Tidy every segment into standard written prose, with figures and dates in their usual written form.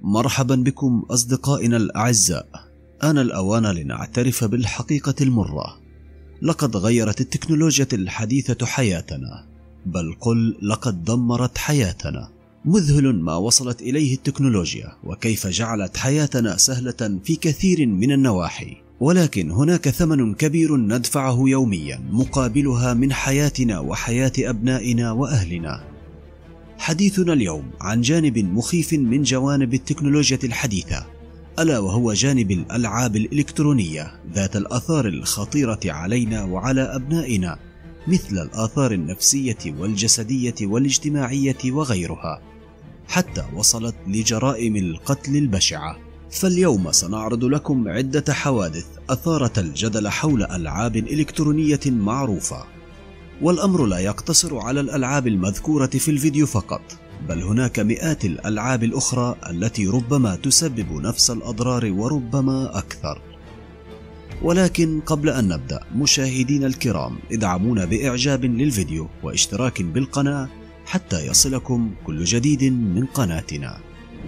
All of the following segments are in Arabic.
مرحبا بكم أصدقائنا الأعزاء. آن الأوان لنعترف بالحقيقة المرة. لقد غيرت التكنولوجيا الحديثة حياتنا، بل قل لقد دمرت حياتنا. مذهل ما وصلت إليه التكنولوجيا، وكيف جعلت حياتنا سهلة في كثير من النواحي، ولكن هناك ثمن كبير ندفعه يوميا مقابلها من حياتنا وحياة أبنائنا وأهلنا. حديثنا اليوم عن جانب مخيف من جوانب التكنولوجيا الحديثة، ألا وهو جانب الألعاب الإلكترونية ذات الآثار الخطيرة علينا وعلى أبنائنا، مثل الآثار النفسية والجسدية والاجتماعية وغيرها، حتى وصلت لجرائم القتل البشعة. فاليوم سنعرض لكم عدة حوادث أثارت الجدل حول ألعاب إلكترونية معروفة. والأمر لا يقتصر على الألعاب المذكورة في الفيديو فقط، بل هناك مئات الألعاب الأخرى التي ربما تسبب نفس الأضرار وربما أكثر. ولكن قبل أن نبدأ، مشاهدينا الكرام، ادعمونا بإعجاب للفيديو واشتراك بالقناة حتى يصلكم كل جديد من قناتنا.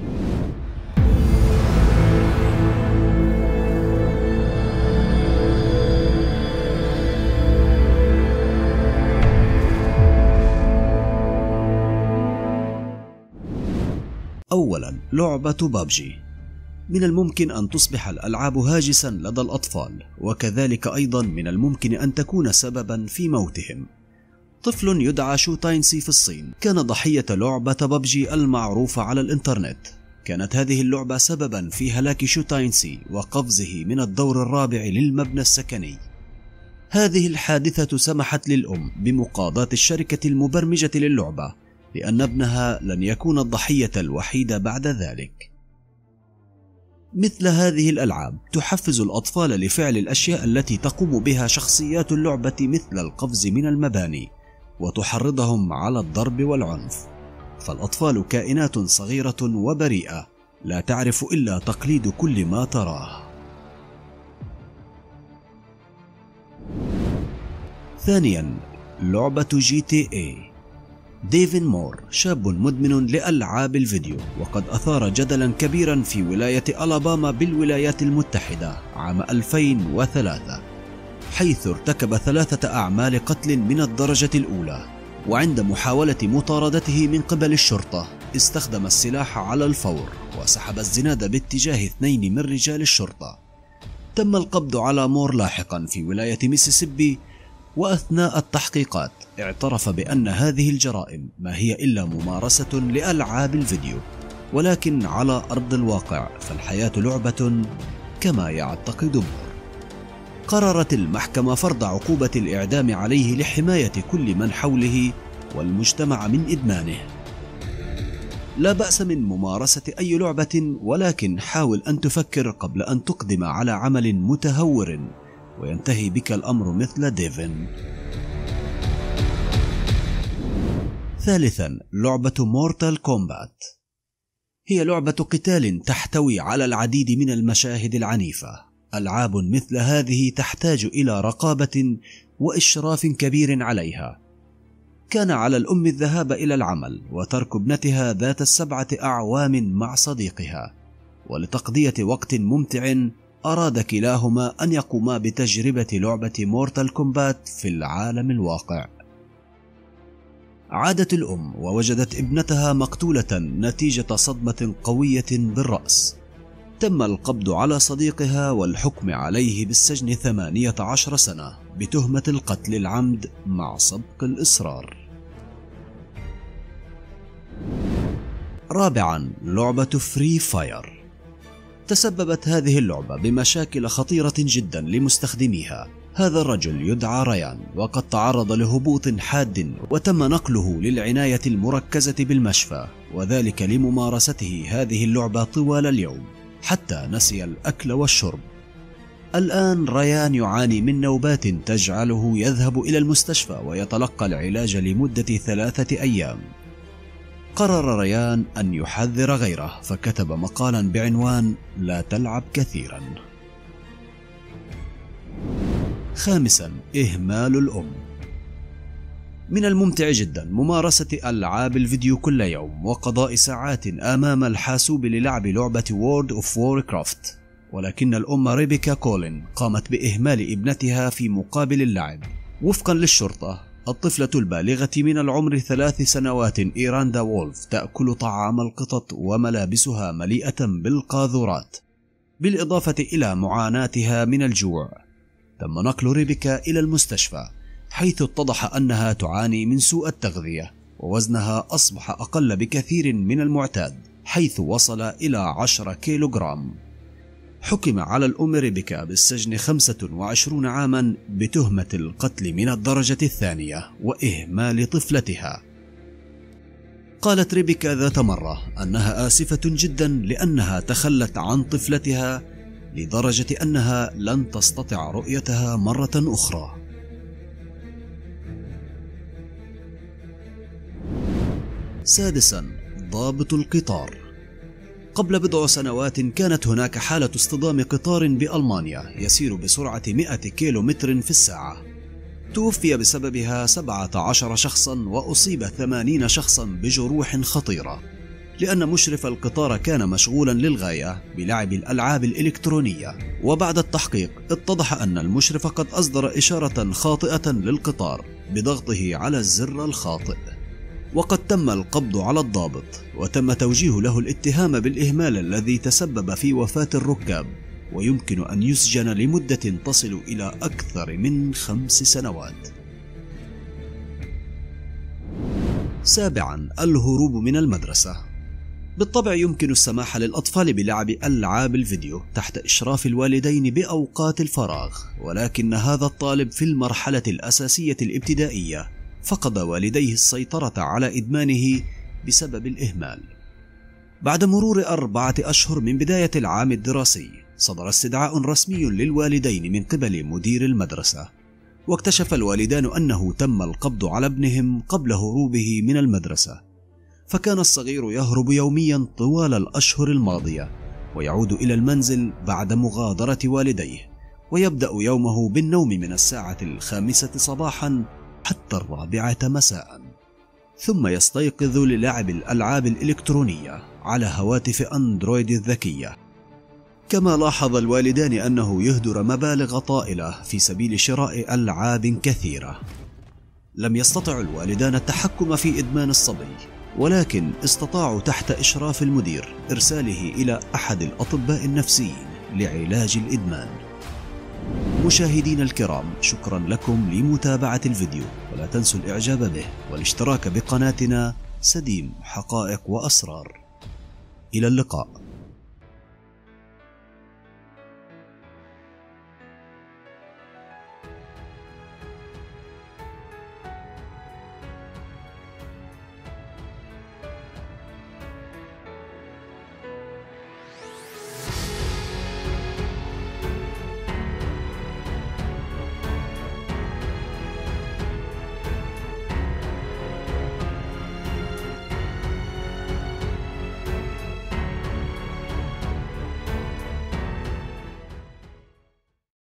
أولا، لعبة بابجي. من الممكن أن تصبح الألعاب هاجسا لدى الأطفال، وكذلك أيضا من الممكن أن تكون سببا في موتهم. طفل يدعى شوتاينسي في الصين كان ضحية لعبة بابجي المعروفة على الإنترنت. كانت هذه اللعبة سببا في هلاك شوتاينسي وقفزه من الدور الرابع للمبنى السكني. هذه الحادثة سمحت للأم بمقاضاة الشركة المبرمجة للعبة، لأن ابنها لن يكون الضحية الوحيد بعد ذلك. مثل هذه الألعاب تحفز الأطفال لفعل الأشياء التي تقوم بها شخصيات اللعبة، مثل القفز من المباني، وتحرضهم على الضرب والعنف. فالأطفال كائنات صغيرة وبريئة، لا تعرف إلا تقليد كل ما تراه. ثانيا، لعبة GTA. ديفين مور شاب مدمن لألعاب الفيديو، وقد أثار جدلا كبيرا في ولاية ألاباما بالولايات المتحدة عام 2003، حيث ارتكب 3 أعمال قتل من الدرجة الأولى. وعند محاولة مطاردته من قبل الشرطة، استخدم السلاح على الفور وسحب الزناد باتجاه 2 من رجال الشرطة. تم القبض على مور لاحقا في ولاية ميسيسيبي، وأثناء التحقيقات اعترف بأن هذه الجرائم ما هي إلا ممارسة لألعاب الفيديو، ولكن على أرض الواقع فالحياة لعبة كما يعتقد مور. قررت المحكمة فرض عقوبة الإعدام عليه لحماية كل من حوله والمجتمع من إدمانه. لا بأس من ممارسة أي لعبة، ولكن حاول أن تفكر قبل أن تقدم على عمل متهور وينتهي بك الأمر مثل ديفين. ثالثا، لعبة مورتال كومبات. هي لعبة قتال تحتوي على العديد من المشاهد العنيفة. ألعاب مثل هذه تحتاج إلى رقابة وإشراف كبير عليها. كان على الأم الذهاب إلى العمل وترك ابنتها ذات 7 أعوام مع صديقها، ولتقضية وقت ممتع أراد كلاهما أن يقوما بتجربة لعبة مورتال كومبات في العالم الواقع. عادت الأم ووجدت ابنتها مقتولة نتيجة صدمة قوية بالرأس. تم القبض على صديقها والحكم عليه بالسجن 18 سنة بتهمة القتل العمد مع سبق الإصرار. رابعا، لعبة فري فاير. تسببت هذه اللعبة بمشاكل خطيرة جدا لمستخدميها. هذا الرجل يدعى ريان، وقد تعرض لهبوط حاد وتم نقله للعناية المركزة بالمشفى، وذلك لممارسته هذه اللعبة طوال اليوم حتى نسي الأكل والشرب. الآن ريان يعاني من نوبات تجعله يذهب إلى المستشفى ويتلقى العلاج لمدة 3 أيام. قرر ريان أن يحذر غيره، فكتب مقالا بعنوان لا تلعب كثيرا. خامسا، إهمال الأم. من الممتع جدا ممارسة ألعاب الفيديو كل يوم وقضاء ساعات أمام الحاسوب للعب لعبة وورد أوف ووركرافت، ولكن الأم ريبيكا كولين قامت بإهمال ابنتها في مقابل اللعب. وفقا للشرطة، الطفلة البالغة من العمر 3 سنوات إيراندا وولف تأكل طعام القطط وملابسها مليئة بالقاذورات، بالإضافة إلى معاناتها من الجوع. تم نقل ريبيكا إلى المستشفى، حيث اتضح أنها تعاني من سوء التغذية، ووزنها أصبح أقل بكثير من المعتاد، حيث وصل إلى 10 كيلوغرام. حكم على الأم ريبيكا بالسجن 25 عاما بتهمة القتل من الدرجة الثانية وإهمال طفلتها. قالت ريبيكا ذات مرة أنها آسفة جدا لأنها تخلت عن طفلتها لدرجة أنها لن تستطيع رؤيتها مرة أخرى. سادسا، ضابط القطار. قبل بضع سنوات كانت هناك حالة اصطدام قطار بألمانيا يسير بسرعة 100 كيلومتر في الساعة. توفي بسببها 17 شخصا وأصيب 80 شخصا بجروح خطيرة، لأن مشرف القطار كان مشغولا للغاية بلعب الألعاب الإلكترونية. وبعد التحقيق اتضح أن المشرف قد أصدر إشارة خاطئة للقطار بضغطه على الزر الخاطئ، وقد تم القبض على الضابط وتم توجيه له الاتهام بالإهمال الذي تسبب في وفاة الركاب، ويمكن أن يسجن لمدة تصل إلى أكثر من 5 سنوات. سابعا، الهروب من المدرسة. بالطبع يمكن السماح للأطفال بلعب ألعاب الفيديو تحت إشراف الوالدين بأوقات الفراغ، ولكن هذا الطالب في المرحلة الأساسية الابتدائية فقد والديه السيطرة على إدمانه بسبب الإهمال. بعد مرور 4 أشهر من بداية العام الدراسي، صدر استدعاء رسمي للوالدين من قبل مدير المدرسة، واكتشف الوالدان أنه تم القبض على ابنهم قبل هروبه من المدرسة. فكان الصغير يهرب يوميا طوال الأشهر الماضية، ويعود إلى المنزل بعد مغادرة والديه، ويبدأ يومه بالنوم من الساعة 5 صباحا حتى 4 مساء، ثم يستيقظ للعب الألعاب الإلكترونية على هواتف أندرويد الذكية. كما لاحظ الوالدان أنه يهدر مبالغ طائلة في سبيل شراء ألعاب كثيرة. لم يستطع الوالدان التحكم في إدمان الصبي، ولكن استطاعوا تحت إشراف المدير إرساله إلى أحد الأطباء النفسيين لعلاج الإدمان. مشاهدين الكرام، شكرا لكم لمتابعة الفيديو، ولا تنسوا الإعجاب به والاشتراك بقناتنا سديم حقائق وأسرار. إلى اللقاء.